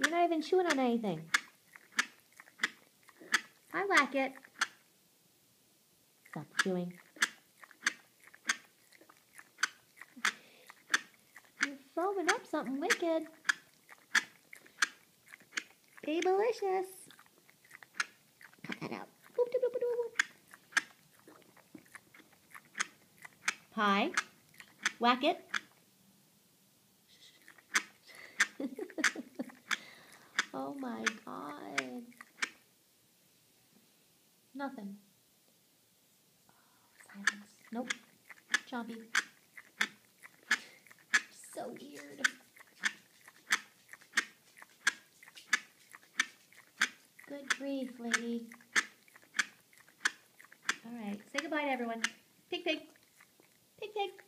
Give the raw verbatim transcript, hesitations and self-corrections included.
You're not even chewing on anything. I like it. Stop chewing. You're foaming up something wicked. Babelicious. Cut that out. Boop, doop, doop, doop, boop. Pie. Whack it. Oh my God. Nothing. Oh, silence. Nope. Chompy. So weird. Good grief, lady. All right. Say goodbye to everyone. Pig, pig. Pig, pig.